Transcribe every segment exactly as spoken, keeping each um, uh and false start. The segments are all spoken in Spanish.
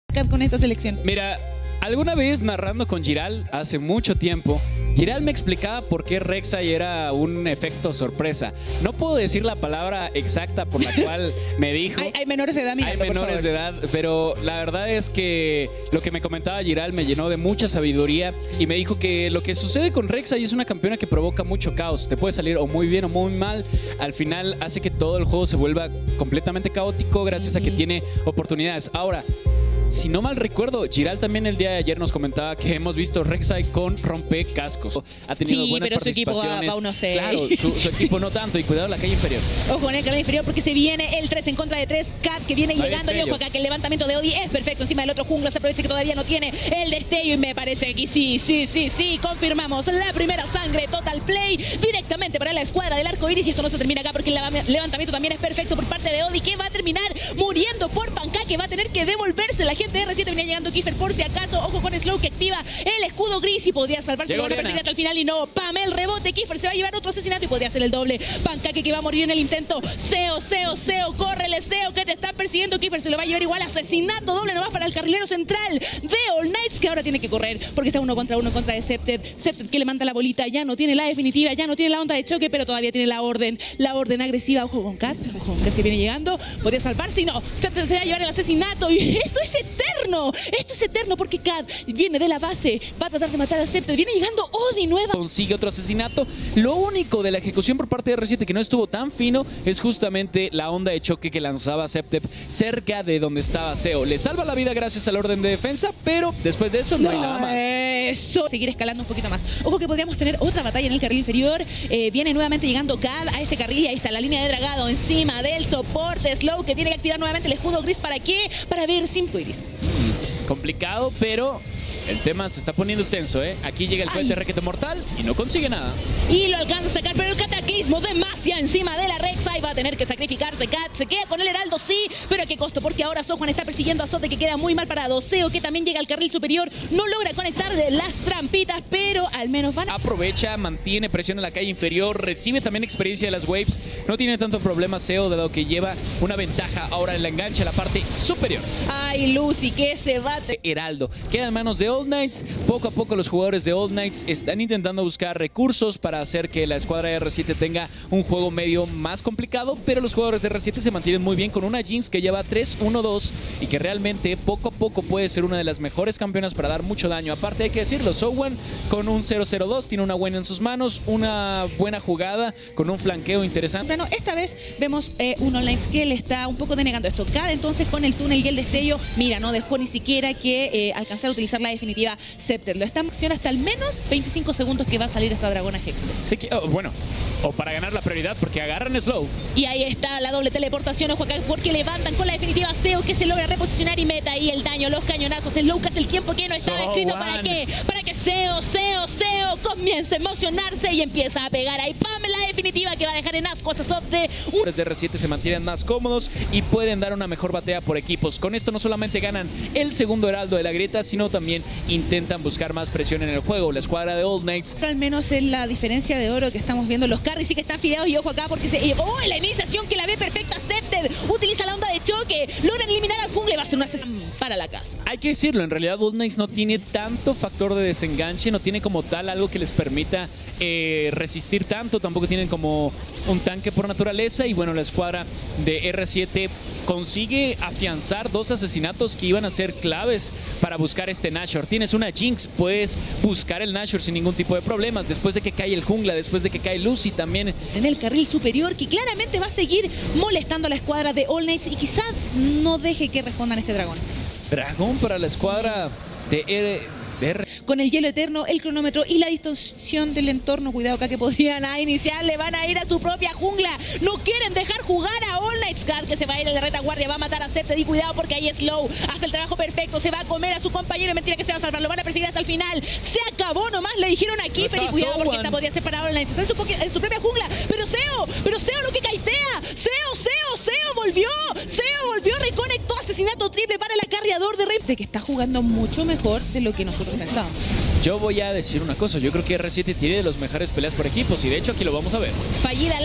con esta selección? Mira, alguna vez narrando con Giral, hace mucho tiempo, Giral me explicaba por qué Rek'Sai era un efecto sorpresa. No puedo decir la palabra exacta por la cual me dijo. Hay, hay menores de edad, mirando, Hay menores de edad, pero la verdad es que lo que me comentaba Giral me llenó de mucha sabiduría y me dijo que lo que sucede con Rek'Sai es una campeona que provoca mucho caos. Te puede salir o muy bien o muy mal. Al final hace que todo el juego se vuelva completamente caótico gracias a que tiene oportunidades. Ahora, si no mal recuerdo, Giral también el día de ayer nos comentaba que hemos visto Rek'Sai con rompecascos. Ha tenido sí, buenas pero su equipo va, va uno seis. Claro, su, su equipo no tanto. Y cuidado la calle inferior. Ojo en el canal inferior porque se viene el tres en contra de tres. Cat que viene Ahí llegando. Y ojo acá que el levantamiento de Odi es perfecto encima del otro jungla. Se aprovecha que todavía no tiene el destello. Y me parece que sí, sí, sí, sí. Confirmamos la primera sangre. Total play directamente para la escuadra del arco iris. Y esto no se termina acá porque el levantamiento también es perfecto por parte de Odi, que va a terminar muriendo por Panca, que va a tener que devolverse. La gente de R siete venía llegando Kiefer por si acaso. Ojo con Slow que activa el escudo gris y podría salvarse. Lo van a perseguir hasta el final y no. Pam, el rebote. Kiefer se va a llevar otro asesinato y podría hacer el doble. Pancake que va a morir en el intento. Seo, Seo, Seo. Córrele, Seo, que te están persiguiendo. Kiefer se lo va a llevar igual. Asesinato doble nomás para el carrilero central de All Knights, que ahora tiene que correr porque está uno contra uno contra de Scepted. Scepted que le manda la bolita. Ya no tiene la definitiva, ya no tiene la onda de choque, pero todavía tiene la orden. La orden agresiva. Ojo con Cat. Ojo con Cat que viene llegando. Podría salvarse y no. Scepted se va a llevar el asesinato. Y esto es eterno. Esto es eterno porque Cat viene de la base. Va a tratar de matar a Scepted. Viene llegando Odi nueva. Consigue otro asesinato. Lo único de la ejecución por parte de R siete que no estuvo tan fino es justamente la onda de choque que lanzaba Scepted cerca de donde estaba Seo. Le salva la vida gracias al orden de defensa, pero después de eso no, no hay nada más. Eso. Seguir escalando un poquito más. Ojo que podríamos tener otra batalla en el carril inferior. Eh, viene nuevamente llegando Cad a este carril. Ahí está la línea de dragado encima del soporte. Slow que tiene que activar nuevamente el escudo gris. ¿Para qué? Para ver cinco iris. Complicado, pero el tema se está poniendo tenso, ¿eh? Aquí llega el fuerte requete mortal y no consigue nada. Y lo alcanza a sacar, pero el cataclismo de Masia encima de la Rek'Sai va a tener que sacrificarse. Cat se queda con el heraldo, sí, pero ¿a qué costo? Porque ahora Sojuan está persiguiendo a Sote, que queda muy mal parado. Seo, que también llega al carril superior, no logra conectar las trampitas, pero al menos van a... Aprovecha, mantiene presión en la calle inferior, recibe también experiencia de las waves. No tiene tanto problema Seo, dado que lleva una ventaja ahora en la engancha, la parte superior. Ay, Lucy, que se bate. Heraldo queda en manos de All Knights. Poco a poco los jugadores de All Knights están intentando buscar recursos para hacer que la escuadra de R siete tenga un juego medio más complicado, pero los jugadores de R siete se mantienen muy bien con una Jinx que lleva tres uno dos y que realmente poco a poco puede ser una de las mejores campeonas para dar mucho daño. Aparte hay que decirlo, Sojuan con un cero cero dos tiene una buena en sus manos, una buena jugada con un flanqueo interesante. Bueno, esta vez vemos eh, un All Knights que le está un poco denegando esto. Cada entonces con el túnel y el destello, mira, no dejó ni siquiera que eh, alcanzar a utilizar la definitiva Scepter. Lo está en acción hasta al menos veinticinco segundos que va a salir esta dragona Hex. Sí, que, oh, bueno, o para ganar la prioridad porque agarran Slow. Y ahí está la doble teleportación, ojo acá, porque levantan con la definitiva Seo, que se logra reposicionar y meta ahí el daño, los cañonazos. Slow que hace el tiempo que no estaba So escrito. one. ¿Para qué? Para que Seo, Seo, Seo comience a emocionarse y empieza a pegar ahí. ¡Pam! La definitiva que va a dejar en ascuas a Soft de... Los de R siete se mantienen más cómodos y pueden dar una mejor batea por equipos. Con esto no solamente ganan el segundo heraldo de la grieta, sino también intentan buscar más presión en el juego. La escuadra de All Knights. Al menos es la diferencia de oro que estamos viendo. Los carries sí que están fideados y ojo acá porque se... ¡Oh! La iniciación que la ve perfecta Scepted. Utiliza la onda de choque. Logran eliminar al jungle. Va a ser una sesión para la casa. Hay que decirlo, en realidad All Knights no tiene tanto factor de desenganche, no tiene como tal algo que les permita eh, resistir tanto. Tampoco tienen como un tanque por naturaleza. Y bueno, la escuadra de R siete consigue afianzar dos asesinatos que iban a ser claves para buscar este Nashor. Tienes una Jinx, puedes buscar el Nashor sin ningún tipo de problemas. Después de que cae el jungla, después de que cae Lucy también. En el carril superior, que claramente va a seguir molestando a la escuadra de All Knights y quizás no deje que respondan a este dragón. Dragón para la escuadra de R... Con el hielo eterno, el cronómetro y la distorsión del entorno. Cuidado acá que podrían a iniciar, le van a ir a su propia jungla. No quieren dejar jugar a All Knights. Cat que se va a ir a la retaguardia, va a matar a Scepted y cuidado porque ahí Slow hace el trabajo perfecto. Se va a comer a su compañero y mentira que se va a salvar. Lo van a perseguir hasta el final. Se acabó nomás, le dijeron aquí, pero y cuidado porque esta podría ser para All Knights. Está en su, en su propia jungla. Pero Seo, pero Seo lo que kaitea. Seo, Seo, Seo volvió. Seo volvió, reconectó. Asesinato triple para el acarreador de Rift, que está jugando mucho mejor de lo que nosotros pensábamos. Yo voy a decir una cosa, yo creo que R siete tiene de los mejores peleas por equipos y de hecho aquí lo vamos a ver. Fallida la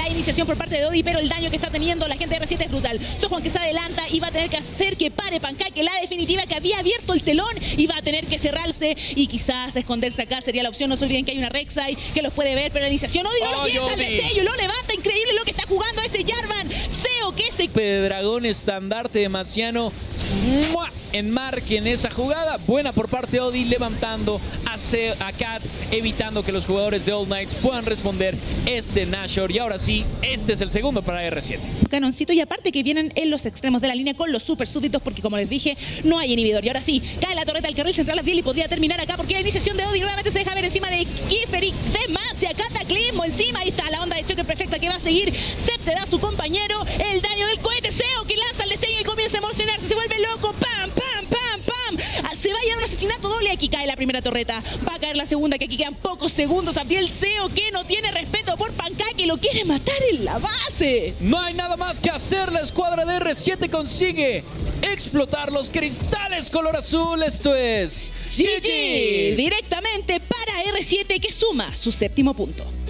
la iniciación por parte de Odi, pero el daño que está teniendo la gente de R siete es brutal. Sojuan que se adelanta y va a tener que hacer que pare Pancake, la definitiva que había abierto el telón y va a tener que cerrarse y quizás esconderse acá sería la opción. No se olviden que hay una Rek'Sai que los puede ver, pero la iniciación Odi no lo piensa, el destello lo levanta, increíble lo que está jugando ese Jarvan. Seo que se... de dragón estandarte de Marciano en marque en esa jugada. Buena por parte de Odi, levantando a, C a Cat, evitando que los jugadores de All Knights puedan responder este Nashor. Y ahora sí, este es el segundo para R siete. Canoncito, y aparte que vienen en los extremos de la línea con los super súbditos, porque como les dije, no hay inhibidor. Y ahora sí, cae la torreta del carril central Abdiel y podría terminar acá porque la iniciación de Odi nuevamente se deja ver encima de Kiferi. Demacia, Cataclismo encima. Ahí está la onda de choque perfecta que va a seguir. Septe da a su compañero. El daño del cohete Seo que lanza el destello y comienza a emocionarse. Se vuelve loco. ¡Pam, pam, pam, pam! Se va a ir a un asesinato doble. Aquí cae la primera torreta. Va a caer la segunda, que aquí quedan pocos segundos. Abdiel Seo que no tiene respeto por Pancake y lo quiere matar en la base. No hay nada más que hacer. La escuadra de R siete consigue explotar los cristales color azul. Esto es G G. Directamente para R siete, que suma su séptimo punto.